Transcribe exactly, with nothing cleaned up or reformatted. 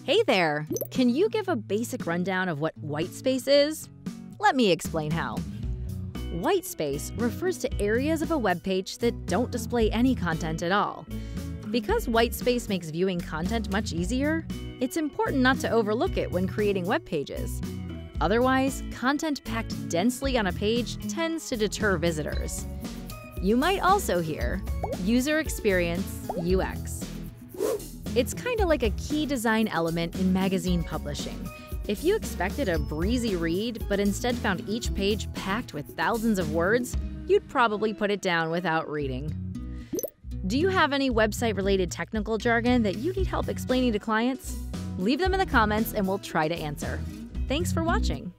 Hey there! Can you give a basic rundown of what white space is? Let me explain how. White space refers to areas of a web page that don't display any content at all. Because white space makes viewing content much easier, it's important not to overlook it when creating web pages. Otherwise, content packed densely on a page tends to deter visitors. You might also hear user experience, U X. It's kind of like a key design element in magazine publishing. If you expected a breezy read, but instead found each page packed with thousands of words, you'd probably put it down without reading. Do you have any website-related technical jargon that you need help explaining to clients? Leave them in the comments and we'll try to answer. Thanks for watching.